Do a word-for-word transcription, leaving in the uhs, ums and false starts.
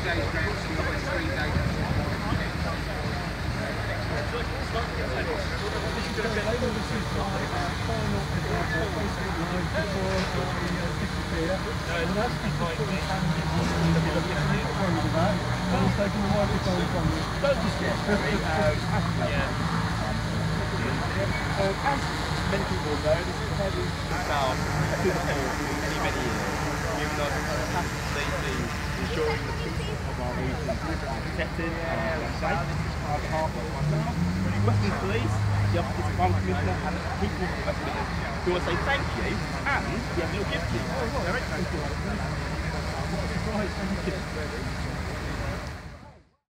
days ground support, three days Many people know this is heavy now to the whole many many years. Even though it's past safety, ensuring the people of our region are protected and safe. On behalf of myself, Western Police, the Office of Crime Commissioner and the people of the West Midlands, we want to say thank you and we have a little gift to you. Very thank you.